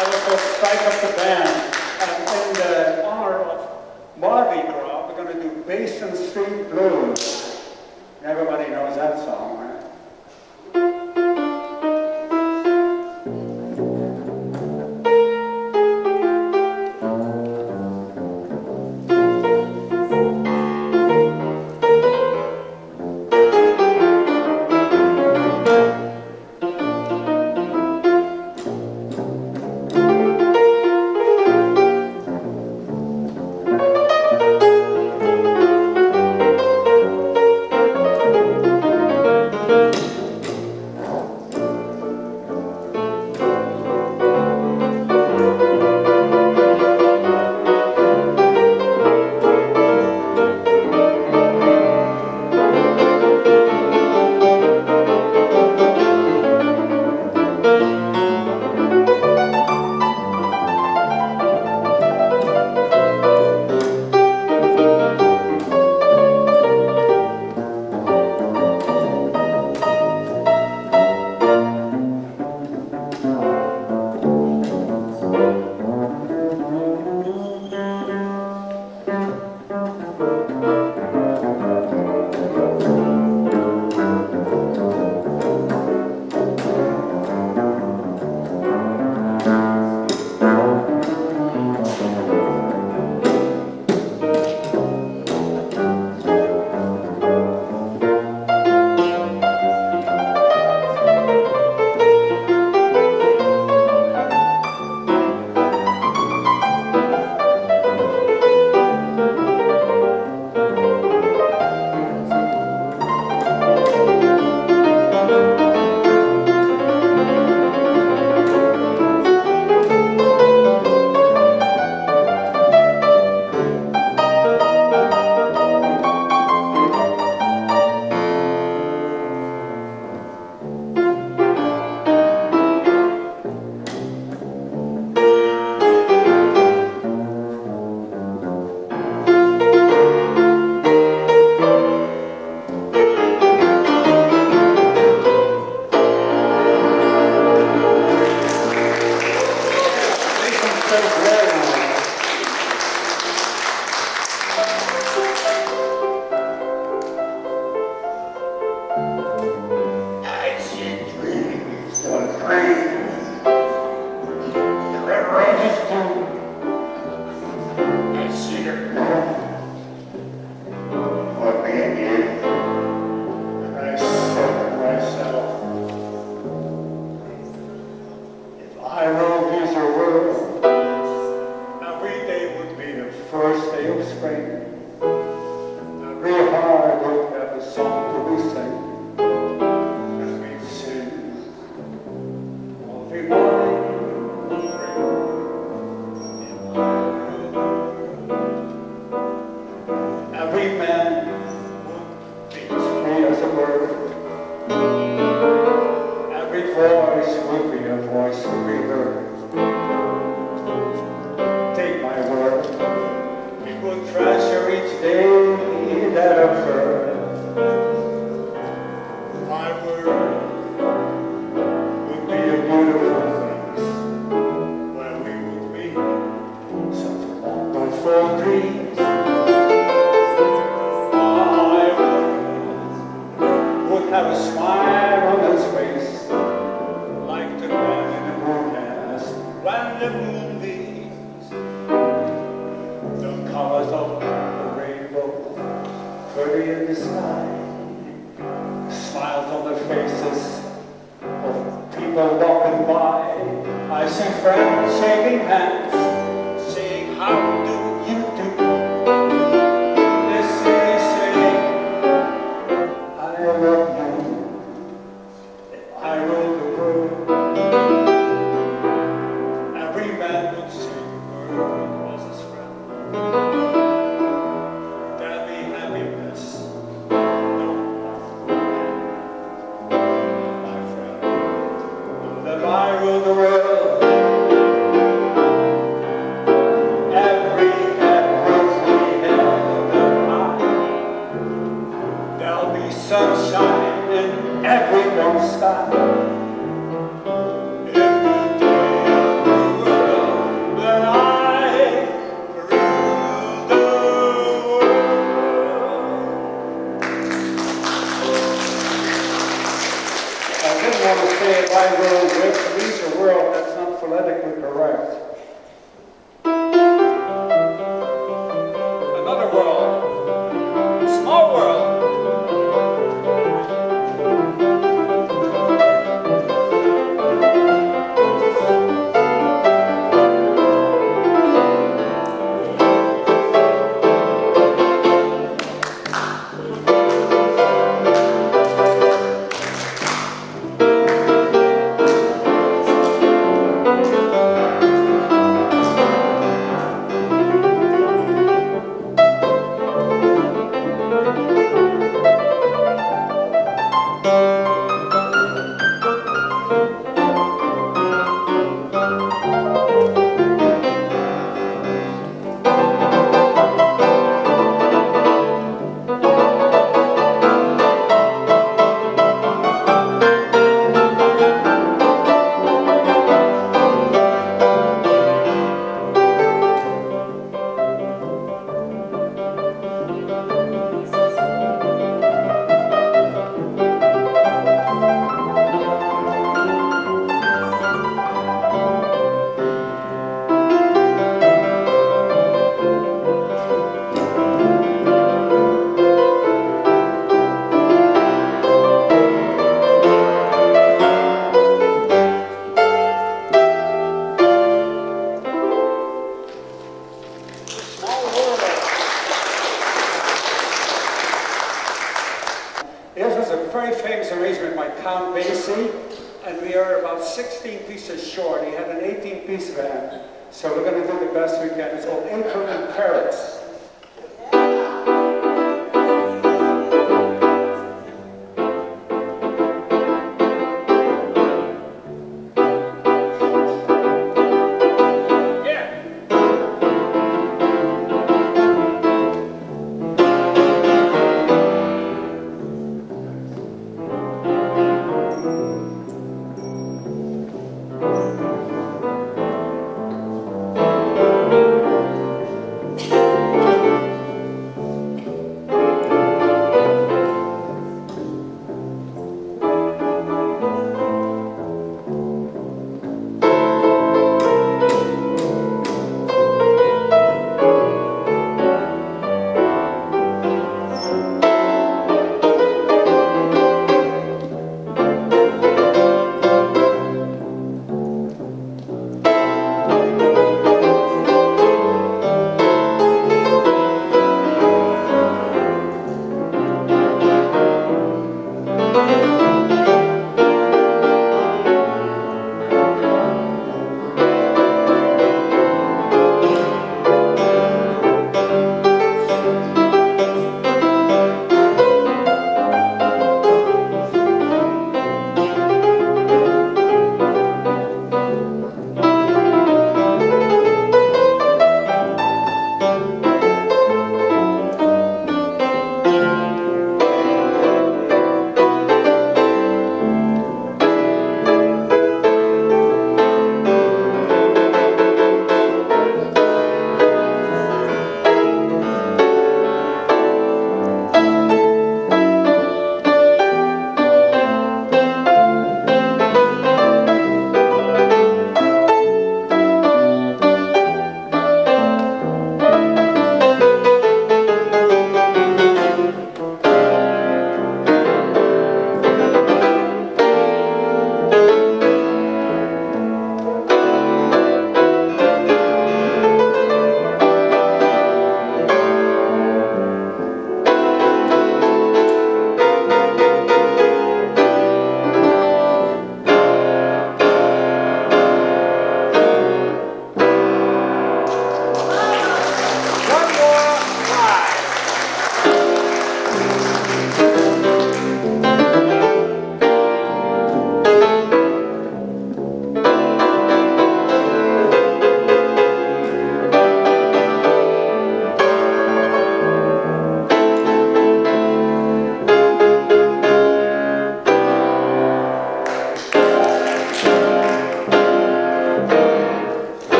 Strike up the band, and in the honor of Mardi Gras, we're going to do Basin Street Blues. Everybody knows that song, right? I rule the world. And we are about 16 pieces short. He had an 18-piece band. So we're going to do the best we can. It's called April in Paris.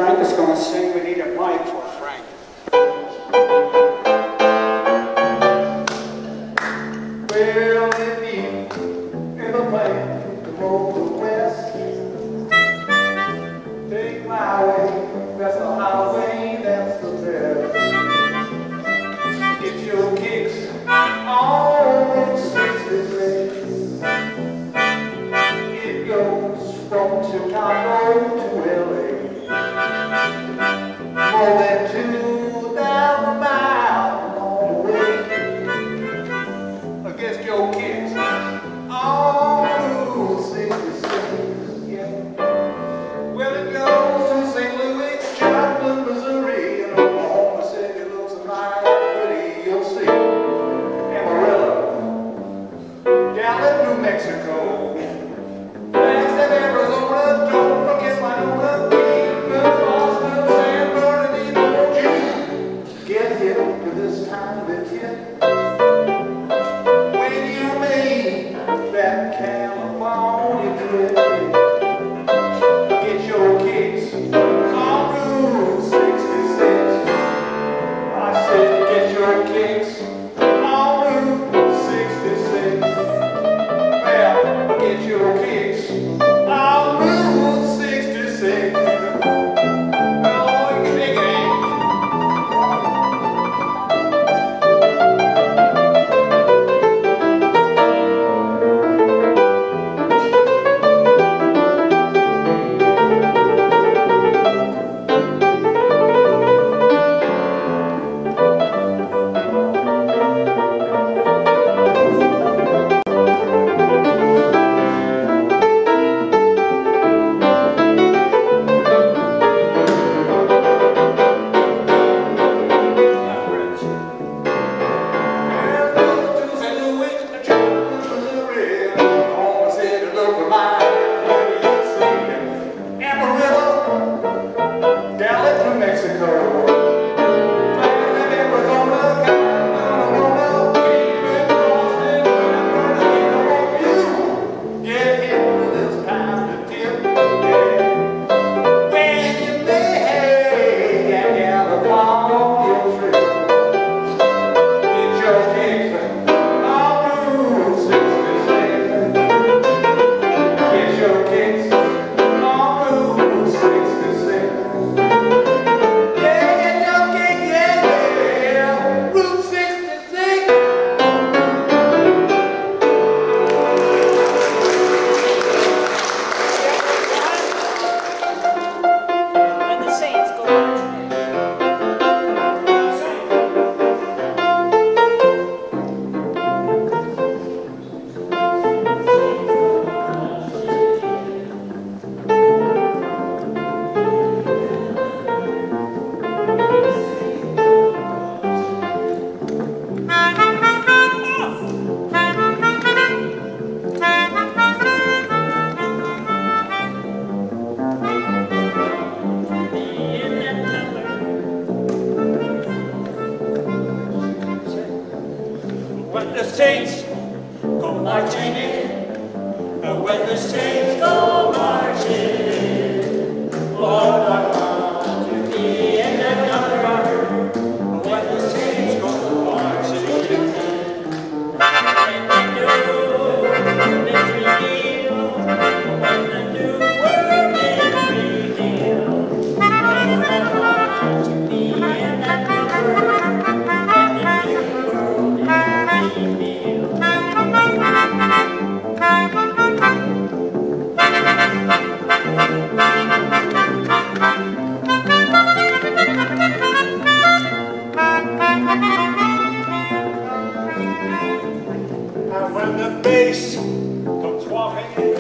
Frank is going to sing. We need a mic for Frank. Well, if you ever plan to go to the west, take my way, that's the highway, that's the best. Get your kicks on 66. It goes from Chicago to LA. More than 2,000 miles on the way. Against your kicks on Route 66. Yeah. Well, it goes to St. Louis, Joplin, Missouri, and Oklahoma City looks mighty pretty, you'll see. Amarillo, Gallup, New Mexico, Flagstaff, Arizona, don't forget Winona, Greenville, Boston, San Bernardino, you get hit to this time of year. When you made that California trip, get your kicks on Route 66. I said get your kicks on Route 66. Well, get your kicks on Route 66. Oh, you can dig it. When the saints go marching in, when the saints go marching in, Lord, I want to be in that number. When the saints go marching in, when the new world is revealed, when the new world is revealed, Lord, I want to be in that number. When the bass comes walking in,